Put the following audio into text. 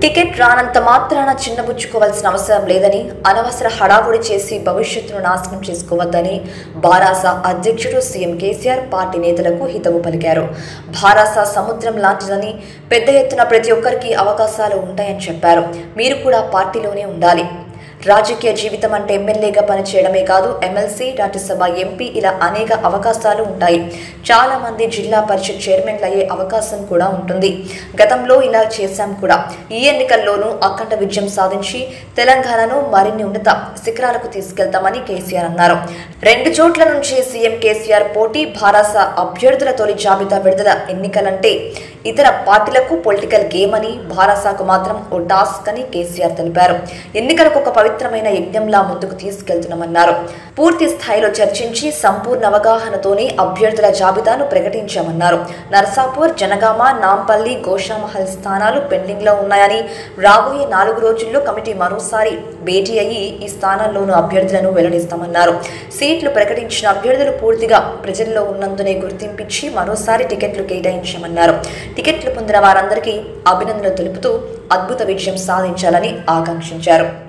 Ticket రానంత మాత్రాన చిన్నబుచ్చుకోవాల్సిన అవసరం లేదని, అనవసర హడావుడి చేసి భవిష్యత్తును నాశనం చేసుకోవద్దని భారాస అధ్యక్షుడు సీఎం కేసీఆర్ పార్టీ నేతలకు హితవు పలికారు. భారాస సముద్రం లాంటిదని, పెద్ద ఎత్తున ప్రతి ఒక్కరికి అవకాశాలు ఉంటాయని చెప్పారు. మీరు కూడా పార్టీలోనే ఉండాలి. రాజకీయ జీవితం అంటే ఎమ్మెల్యేగా పనిచేయడమే కాదు, ఎమ్మెల్సీ, రాజ్యసభ ఎంపీ ఇలా అనేక అవకాశాలు ఉంటాయి. చాలా మంది జిల్లా పరిషత్ చైర్మన్లు అయ్యే అవకాశం కూడా ఉంటుంది. గతంలో ఇలా చేశాం కూడా. ఈ ఎన్నికల్లోనూ అఖండ విజయం సాధించి తెలంగాణను మరిన్ని ఉన్నత శిఖరాలకు తీసుకెళ్తామని కేసీఆర్ అన్నారు. 2 చోట్ల నుంచి సీఎం కేసీఆర్ పోటీ. భారాస అభ్యర్థుల తొలి జాబితా విడుదల. ఎన్నికలంటే ఇతర పార్టీలకు పొలిటికల్ గేమ్ అని, భారాసకు మాత్రం ఓ టాస్క్ అని కేసీఆర్ తెలిపారు. ఎన్నికలకు ఒక పవిత్రమైన యజ్ఞంలా ముందుకు తీసుకెళ్తున్నామన్నారు. పూర్తి స్థాయిలో చర్చించి సంపూర్ణ అవగాహనతోనే అభ్యర్థుల జాబితాను ప్రకటించామన్నారు. నర్సాపూర్, జనగామ, నాంపల్లి, గోషామహల్ స్థానాలు పెండింగ్ లో ఉన్నాయని, రాబోయే 4 రోజుల్లో కమిటీ మరోసారి భేటీ అయ్యి ఈ స్థానాల్లోనూ అభ్యర్థులను వెల్లడిస్తామన్నారు. సీట్లు ప్రకటించిన అభ్యర్థులు పూర్తిగా ప్రజల్లో ఉన్నందునే గుర్తింపించి మరోసారి టికెట్లు కేటాయించామన్నారు. టికెట్లు పొందిన వారందరికీ అభినందనలు తెలుపుతూ అద్భుత విజయం సాధించాలని ఆకాంక్షించారు.